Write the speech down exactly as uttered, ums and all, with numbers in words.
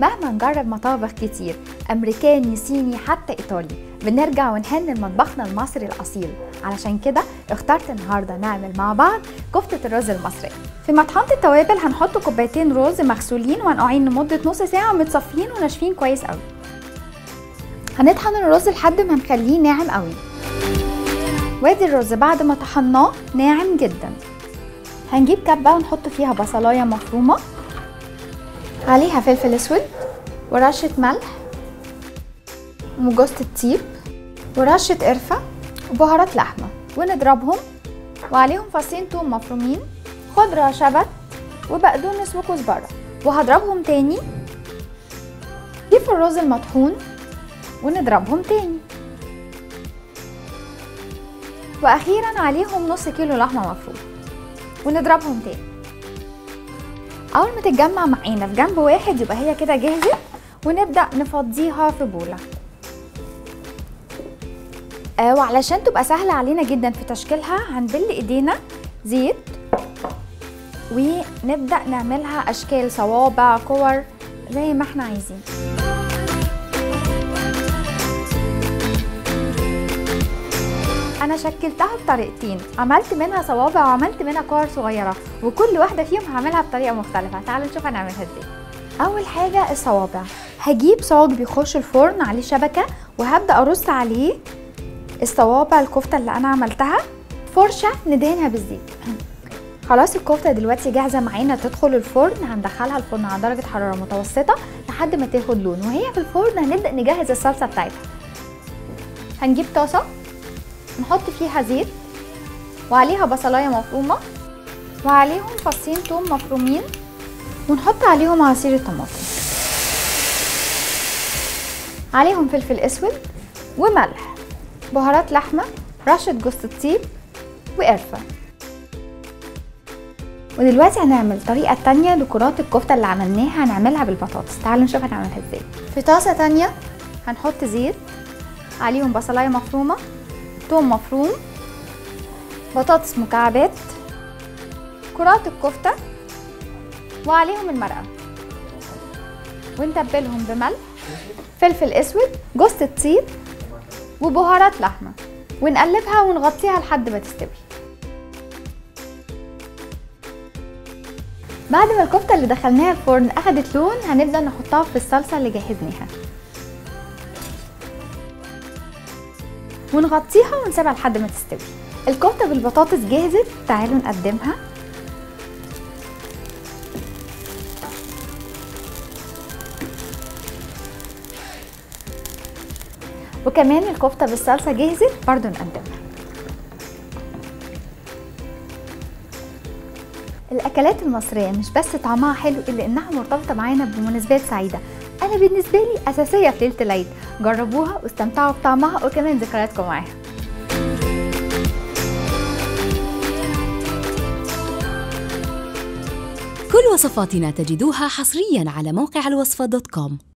مهما نجرب مطابخ كتير، أمريكاني صيني حتى إيطالي، بنرجع ونحن لمطبخنا المصري الأصيل. علشان كده اخترت النهاردة نعمل مع بعض كفتة الرز المصري. في مطحنة التوابل هنحط كوبايتين رز مغسولين ونقعين لمدة نص ساعة ومتصفيين وناشفين كويس قوي. هنطحن الرز لحد ما نخليه ناعم قوي. وادي الرز بعد ما طحناه ناعم جدا. هنجيب كبة ونحط فيها بصلاية مفرومة، عليها فلفل اسود ورشة ملح وجوز الطيب ورشة قرفة وبهارات لحمة، ونضربهم، وعليهم فصين توم مفرومين، خضرة شبت وبقدونس وكزبرة، وهضربهم تاني. نضيف الرز المطحون ونضربهم تاني، واخيرا عليهم نص كيلو لحمة مفرومة ونضربهم تاني. اول ما تتجمع معانا في جنب واحد يبقى هي كده جهزت، ونبدأ نفضيها في بولة. آه وعلشان تبقى سهلة علينا جدا في تشكيلها هنبل ايدينا زيت ونبدأ نعملها اشكال صوابع كور زي ما احنا عايزين. انا شكلتها بطريقتين، عملت منها صوابع وعملت منها كور صغيره، وكل واحده فيهم هعملها بطريقه مختلفه. تعالوا نشوف هنعملها ازاي. اول حاجه الصوابع، هجيب صاج بيخش الفرن عليه شبكه وهبدا ارص عليه الصوابع الكفته اللي انا عملتها، فرشه ندهنها بالزيت. خلاص الكفته دلوقتي جاهزه معانا تدخل الفرن. هندخلها الفرن على درجه حراره متوسطه لحد ما تاخد لون، وهي في الفرن هنبدا نجهز الصلصه بتاعتها. هنجيب طاسه نحط فيها زيت وعليها بصلايه مفرومه وعليهم فصين توم مفرومين، ونحط عليهم عصير الطماطم، عليهم فلفل اسود وملح، بهارات لحمه، رشه جوز الطيب وقرفه. ودلوقتي هنعمل الطريقه التانية لكرات الكفته اللي عملناها، هنعملها بالبطاطس. تعالوا نشوف هنعملها ازاي. في طاسه تانية هنحط زيت، عليهم بصلايه مفرومه، توم مفروم، بطاطس مكعبات، كرات الكفتة، وعليهم المرقة، ونتبلهم بملح، فلفل اسود، جوز الطيب، وبهارات لحمة، ونقلبها ونغطيها لحد ما تستوي. بعد ما الكفتة اللي دخلناها الفرن اخدت لون هنبدأ نحطها في الصلصة اللي جهزناها ونغطيها ونسيبها لحد ما تستوي. الكفته بالبطاطس جهزت، تعالوا نقدمها. وكمان الكفته بالصلصه جهزت برضو نقدمها. الاكلات المصريه مش بس طعمها حلو الا انها مرتبطه معانا بمناسبات سعيده. انا بالنسبه لي اساسيه في ليله العيد. جربوها واستمتعوا بطعمها وكمان ذكرياتكم معاها. كل وصفاتنا تجدوها حصريا على موقع الوصفة دوت كوم.